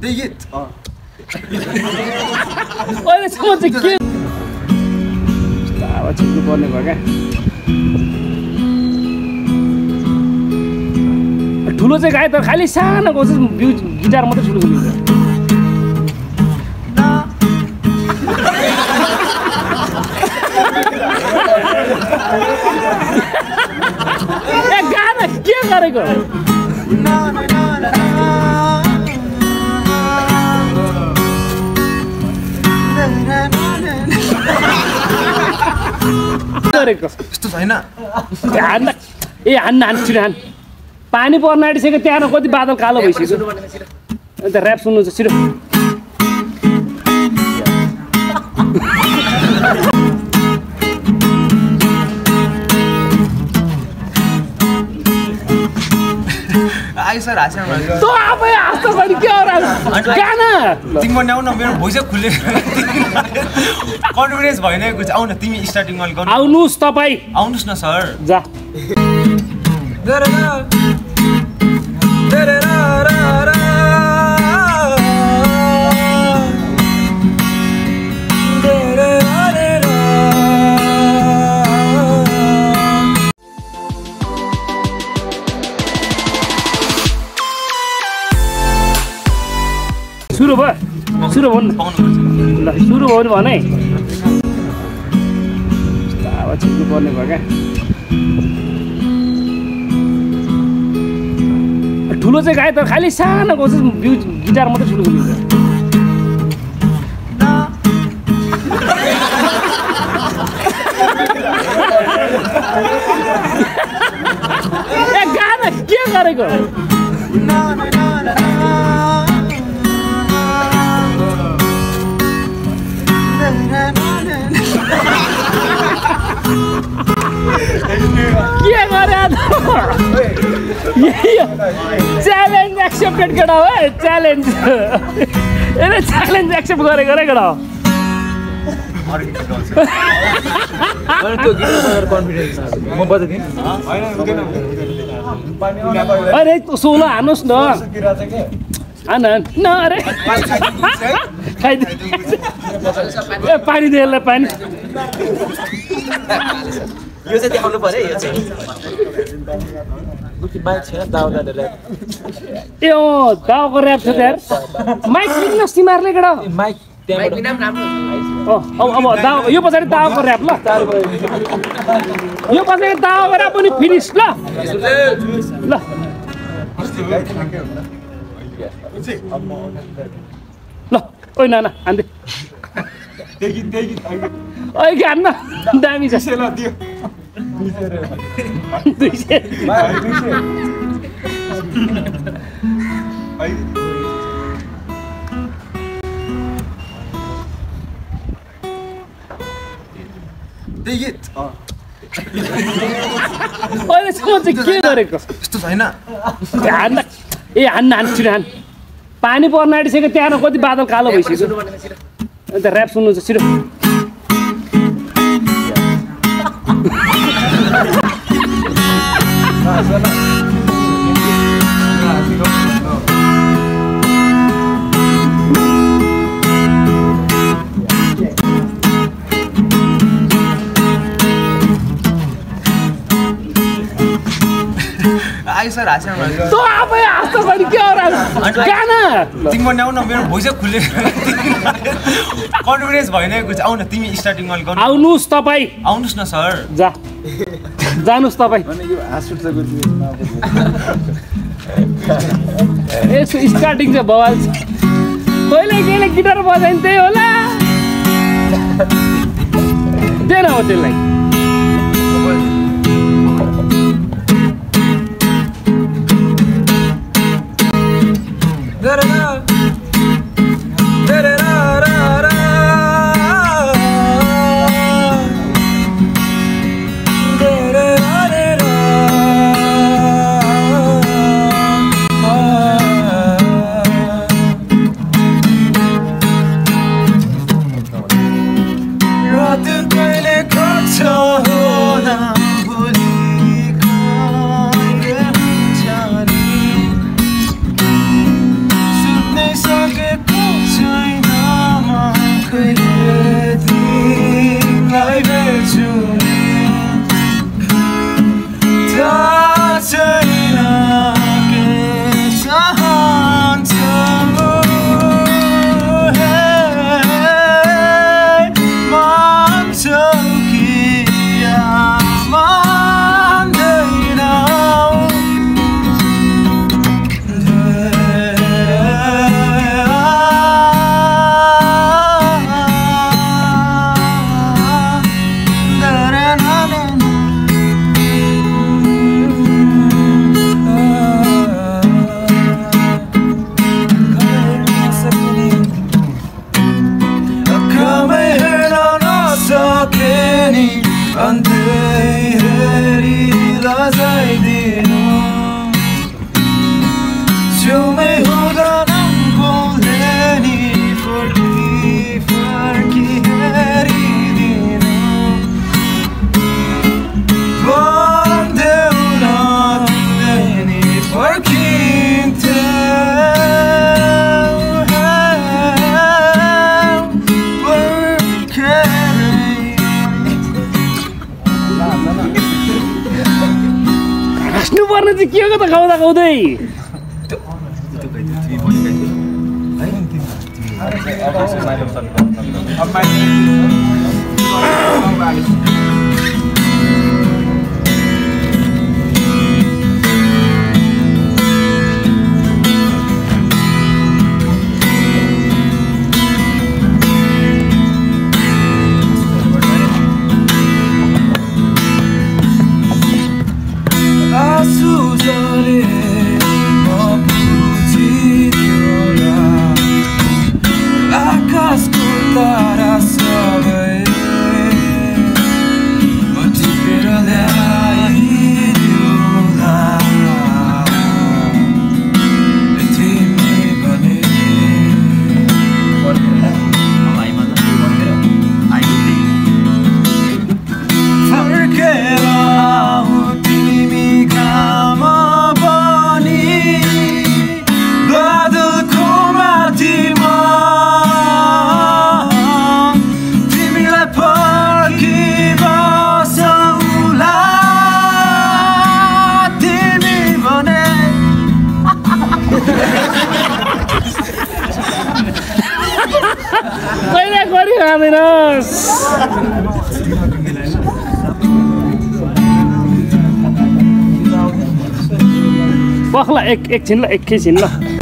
अहिलेसम्म चाहिँ के अब छिर्नु पर्ने भयो क्या ठुलो चाहिँ गाए तर खालि सानोको चाहिँ गिटार मात्रै ठुलो सुनिन्छ ए गाना के गरेको यस्तो छैन हान्न ए हान्न छिटो हान्न पानी पर्न आँटिसक्यो त्यहाँ कति बादल कालो भइसक्यो अन्त ऱ्याप सुन्नु छ छिटो आई सर हाँस्या तँ आफै हाँस्छ भने के हो गाना तिम्रो ल्याउन मेरो भोइस खुल्यो कन्फिडेन्स भएन कुछ आउन तिमी स्टार्टिङमा गर्नु आउनुस् तपाईँ आउनुस् न सर जा सुरु भयो सुरु भन्नु ल सुरु भयो भने अब छिर्नु पर्ने भयो क्या ठुलो चाहिँ गाए तर खालि सानोको चाहिँ गिटार मात्रै ठुलो सुनिन्छ ए गाना के गरेको के गरे च्यालेन्ज एक्सेप्टेड केटा हो च्यालेन्ज यसले च्यालेन्ज एक्सेप्ट गरेको रे केटा हो अरे सोलो हान्नुहोस् न हान न अरे खाइदिनु ए पानी दे यसलाई पानी यो चाहिँ देखाउनु पर्यो यो चाहिँ माइक छैन दाउ गरेर ए दाउको ऱ्याप छ यार माइक किन सिमारले केटा माइक माइक बिना पनि राम्रो अब दाउ यो पछाडि दाउको ऱ्याप ल यो पछाडि दाउको ऱ्याप पनि फिनिस ल ल ल ओइ नाना हान्दे ओइ हान्न दामी छ अहिलेसम्म चाहिँ के गरेको यस्तो छैन हान्न ए हान्न छिटो हान्न पानी पर्न आँटिसक्यो त्यहाँ कति बादल कालो भइसक्यो अन्त ऱ्याप सुन्नु छ छिटो आई सर हाँस्या तँ आफै हाँस्छ भने के हो गाना तिम्रो ल्याउन मेरो भोइस खुल्यो कन्फिडेन्स भएन कुछ आउन तिमी स्टार्टिङमा गर्नु आउनुस् तपाईँ आउनुस् न सर जा जानुस् तपाईँ यसको स्टार्टिङ चाहिँ बवाल छ कहिले कहिले गिटार बजाइन् त्यही होला दिएन हो त्यसलाई रात कहिले कट्छ बस्नु पर्ने चाहिँ के हो त खाउँदा खाउँदै कहिले गरी खाँदैनस् पख्ला एकछिन ल एकैछिन ल